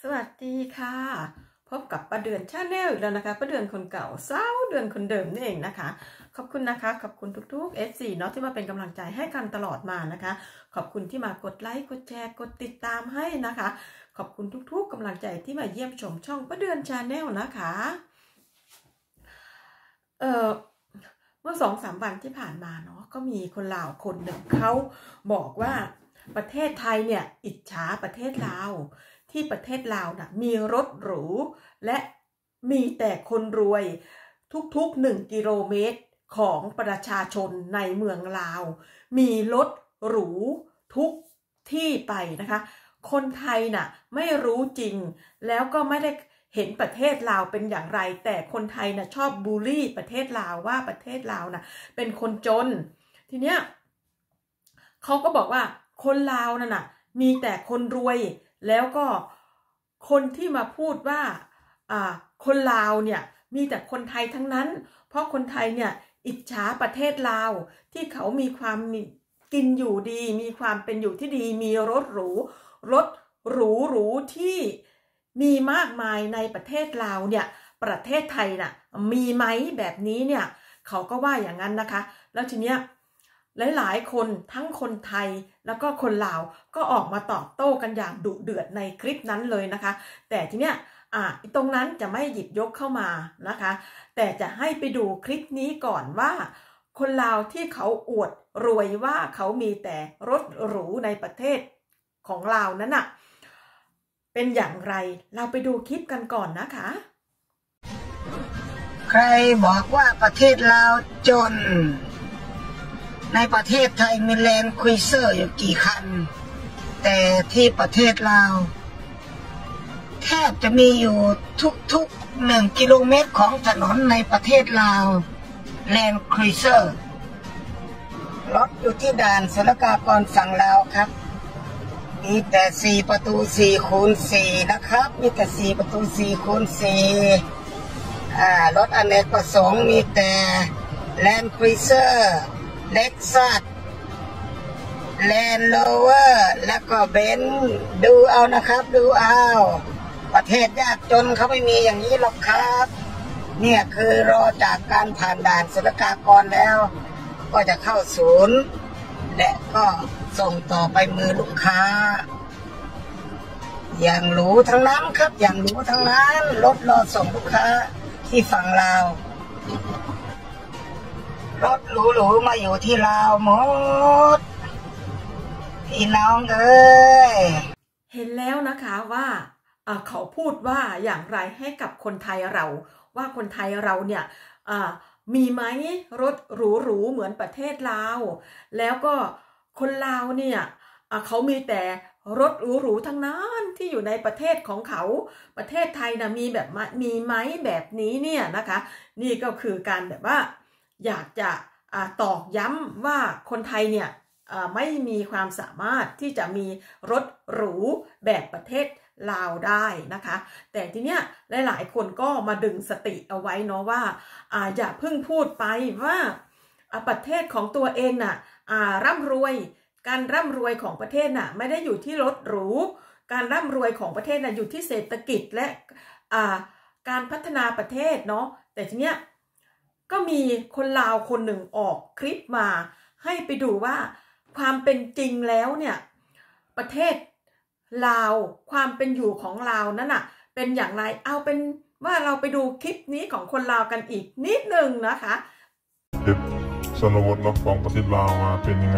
วัสดีค่ะพบกับป้าเดือนชาแนลอีกแล้วนะคะป้าเดือนคนเก่าสาวเดือนคนเดิมนี่เองนะคะขอบคุณนะคะขอบคุณทุกๆ FC เนาะที่มาเป็นกำลังใจให้กันตลอดมานะคะขอบคุณที่มากดไลค์กดแชร์กดติดตามให้นะคะขอบคุณทุกๆกำลังใจที่มาเยี่ยมชมช่องป้าเดือนชาแนลนะคะเมื่อ2-3 วันที่ผ่านมาเนาะก็มีคนลาวคนหนึ่งเขาบอกว่าประเทศไทยเนี่ยอิจฉาประเทศลาวที่ประเทศลาวนะมีรถหรูและมีแต่คนรวยทุกๆ1 กิโลเมตรของประชาชนในเมืองลาวมีรถหรูทุกที่ไปนะคะคนไทยน่ะไม่รู้จริงแล้วก็ไม่ได้เห็นประเทศลาวเป็นอย่างไรแต่คนไทยน่ะชอบบูลลี่ประเทศลาวว่าประเทศลาวน่ะเป็นคนจนทีเนี้ยเขาก็บอกว่าคนลาวน่ะมีแต่คนรวยแล้วก็คนที่มาพูดว่าคนลาวเนี่ยมีแต่คนไทยทั้งนั้นเพราะคนไทยเนี่ยอิจฉาประเทศลาวที่เขามีความกินอยู่ดีมีความเป็นอยู่ที่ดีมีรถหรูที่มีมากมายในประเทศลาวเนี่ยประเทศไทยน่ะมีไหมแบบนี้เนี่ยเขาก็ว่าอย่างนั้นนะคะแล้วทีเนี้ยหลายๆคนทั้งคนไทยแล้วก็คนลาวก็ออกมาตอบโต้กันอย่างดุเดือดในคลิปนั้นเลยนะคะแต่ทีเนี้ยตรงนั้นจะไม่หยิบยกเข้ามานะคะแต่จะให้ไปดูคลิปนี้ก่อนว่าคนลาวที่เขาอวดรวยว่าเขามีแต่รถหรูในประเทศของลาวนั้นน่ะเป็นอย่างไรเราไปดูคลิปกันก่อนนะคะใครบอกว่าประเทศลาวจนในประเทศไทยมีแลนด์ครูเซอร์อยู่กี่คันแต่ที่ประเทศลาวแทบจะมีอยู่ทุก1 กิโลเมตรของถนนในประเทศลาวแลนด์ครูเซอร์รถอยู่ที่ด่านศุลกากรฝั่งลาวครับมีแต่4 ประตู 4x4 นะครับมีแต่4 ประตู 4x4รถอเนกประสงค์มีแต่แลนด์ครูเซอร์เล็กซัสแลนด์โรเวอร์แล้วก็เบนซ์ดูเอานะครับดูเอาประเทศยากจนเขาไม่มีอย่างนี้หรอกครับเนี่ยคือรอจากการผ่านด่านศุลกากรแล้วก็จะเข้าศูนย์และก็ส่งต่อไปมือลูกค้าอย่างหรูทั้งนั้นครับอย่างหรูทั้งนั้นรถรอส่งลูกค้าที่ฝั่งลาวรถหรูๆมาอยู่ที่ลาวหมดพี่น้องเอ้ยเห็นแล้วนะคะว่าเขาพูดว่าอย่างไรให้กับคนไทยเราว่าคนไทยเราเนี่ยมีไหมรถหรูๆเหมือนประเทศลาวแล้วก็คนลาวเนี่ยเขามีแต่รถหรูๆทั้งนั้นที่อยู่ในประเทศของเขาประเทศไทยนะมีไหมแบบนี้เนี่ยนะคะนี่ก็คือการแบบว่าอยากจะตอกย้ำว่าคนไทยเนี่ยไม่มีความสามารถที่จะมีรถหรูแบบประเทศลาวได้นะคะแต่ทีเนี้ยหลายๆคนก็มาดึงสติเอาไว้เนาะว่าอย่าเพิ่งพูดไปว่าประเทศของตัวเองน่ะร่ำรวยการร่ำรวยของประเทศน่ะไม่ได้อยู่ที่รถหรูการร่ำรวยของประเทศน่ะอยู่ที่เศรษฐกิจและการพัฒนาประเทศเนาะแต่ทีเนี้ยก็มีคนลาวคนหนึ่งออกคลิปมาให้ไปดูว่าความเป็นจริงแล้วเนี่ยประเทศลาวความเป็นอยู่ของลาวนั่นน่ะเป็นอย่างไรเอาเป็นว่าเราไปดูคลิปนี้ของคนลาวกันอีกนิดนึงนะคะชนบทเนาะของประเทศลาวมาเป็นยังไง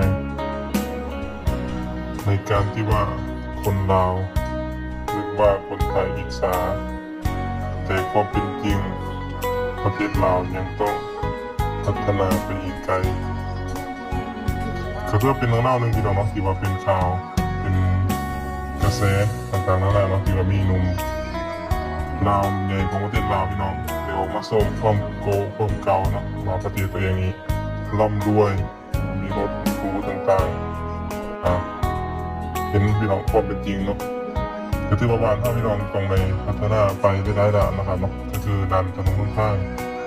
ในการที่ว่าคนลาวหรือว่าคนไทยอิจฉาแต่ความเป็นจริงประเทศลาวยังต้องพัฒนาไปอีกไกลก็เพื่อเป็นเรื่องเล่าหนึ่งที่เราเนาะที่ว่าเป็นข่าวเป็นกระแสต่างๆนั่นแหละเนาะที่ว่ามีหนุ่มลาวใหญ่ของประเทศลาวพี่น้องเดี๋ยวออกมาส่งความเก่าเนาะมาประเทศตัวเองนี้ร่ำรวยมีรถหรูต่างๆเห็นพี่น้องความเป็นจริงเนาะก็ถือว่าบ้านถ้าพี่น้องต้องไปพัฒนาไปได้หลายด้านนะครับเนาะก็คือด้านถนนหนทาง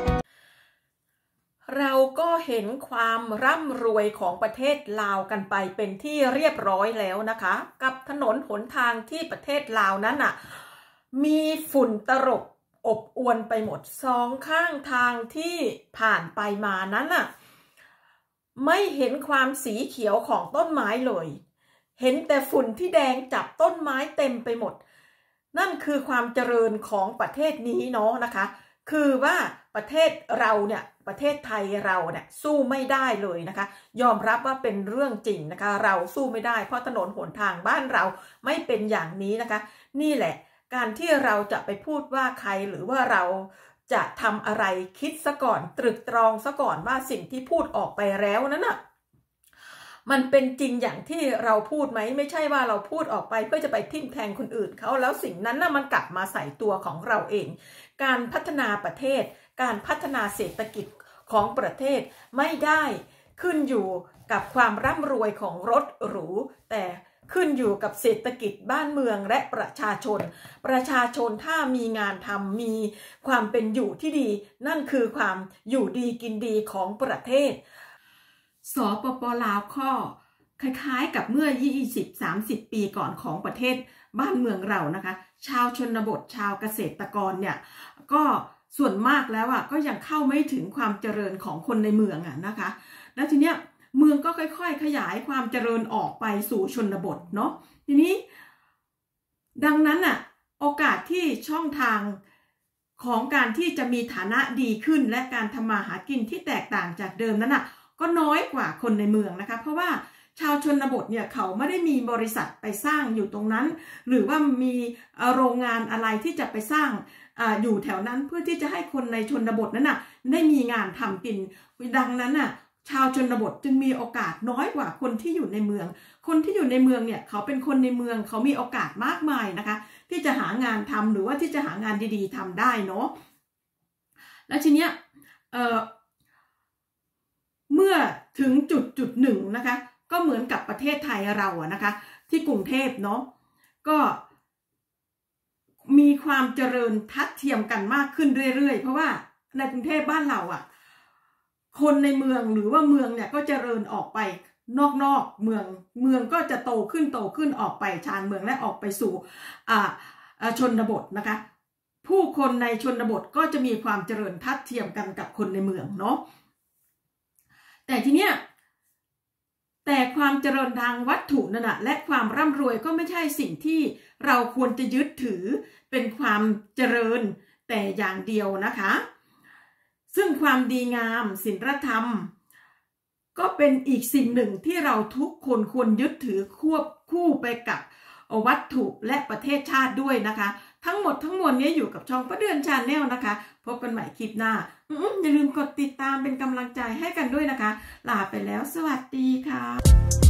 เราก็เห็นความร่ำรวยของประเทศลาวกันไปเป็นที่เรียบร้อยแล้วนะคะกับถนนหนทางที่ประเทศลาวนั้นน่ะมีฝุ่นตลบอบอวนไปหมดสองข้างทางที่ผ่านไปมานั้นน่ะไม่เห็นความสีเขียวของต้นไม้เลยเห็นแต่ฝุ่นที่แดงจับต้นไม้เต็มไปหมดนั่นคือความเจริญของประเทศนี้เนาะนะคะคือว่าประเทศเราเนี่ยประเทศไทยเราเนี่ยสู้ไม่ได้เลยนะคะยอมรับว่าเป็นเรื่องจริงนะคะเราสู้ไม่ได้เพราะถนนหนทางบ้านเราไม่เป็นอย่างนี้นะคะนี่แหละการที่เราจะไปพูดว่าใครหรือว่าเราจะทำอะไรคิดซะก่อนตรึกตรองซะก่อนว่าสิ่งที่พูดออกไปแล้วนั้นน่ะมันเป็นจริงอย่างที่เราพูดไหมไม่ใช่ว่าเราพูดออกไปเพื่อจะไปทิ่มแทงคนอื่นเขาแล้วสิ่งนั้นน่ะมันกลับมาใส่ตัวของเราเองการพัฒนาประเทศการพัฒนาเศรษฐกิจของประเทศไม่ได้ขึ้นอยู่กับความร่ำรวยของรถหรูแต่ขึ้นอยู่กับเศรษฐกิจบ้านเมืองและประชาชนถ้ามีงานทำมีความเป็นอยู่ที่ดีนั่นคือความอยู่ดีกินดีของประเทศสปป.ลาวข้อคล้ายๆกับเมื่อ 20-30 ปีก่อนของประเทศบ้านเมืองเรานะคะชาวชนบทชาวเกษตรกรเนี่ยก็ส่วนมากแล้วก็ยังเข้าไม่ถึงความเจริญของคนในเมืองนะคะแล้วทีเนี้ยเมืองก็ค่อยๆขยายความเจริญออกไปสู่ชนบทเนาะทีนี้ดังนั้นโอกาสที่ช่องทางของการที่จะมีฐานะดีขึ้นและการทำมาหากินที่แตกต่างจากเดิมนั้นก็น้อยกว่าคนในเมืองนะคะเพราะว่าชาวชนบทเนี่ยเขาไม่ได้มีบริษัทไปสร้างอยู่ตรงนั้นหรือว่ามีโรงงานอะไรที่จะไปสร้างอยู่แถวนั้นเพื่อที่จะให้คนในชนบทนั้นได้มีงานทำกินดังนั้นชาวชนบทจึงมีโอกาสน้อยกว่าคนที่อยู่ในเมืองคนที่อยู่ในเมืองเนี่ยเขาเป็นคนในเมืองเขามีโอกาสมากมายนะคะที่จะหางานทำหรือว่าที่จะหางานดีๆทำได้เนาะแล้วทีเนี้ยเมื่อถึงจุดหนึ่งนะคะก็เหมือนกับประเทศไทยเรานะคะที่กรุงเทพเนาะก็มีความเจริญทัดเทียมกันมากขึ้นเรื่อยๆเพราะว่าในกรุงเทพบ้านเราคนในเมืองหรือว่าเมืองเนี่ยก็เจริญออกไปนอกเมืองก็จะโตขึ้นออกไปชานเมืองและออกไปสู่ชนบทนะคะผู้คนในชนบทก็จะมีความเจริญทัดเทียมกันกับคนในเมืองเนาะแต่ทีเนี้ยแต่ความเจริญทางวัตถุนั่นและความร่ำรวยก็ไม่ใช่สิ่งที่เราควรจะยึดถือเป็นความเจริญแต่อย่างเดียวนะคะซึ่งความดีงามศีลธรรมก็เป็นอีกสิ่งหนึ่งที่เราทุกคนควรยึดถือควบคู่ไปกับวัตถุและประเทศชาติด้วยนะคะทั้งหมดทั้งมวลนี้อยู่กับช่องป้าเดือนชาแนลนะคะพบกันใหม่คลิปหน้าอย่าลืมกดติดตามเป็นกำลังใจให้กันด้วยนะคะลาไปแล้วสวัสดีค่ะ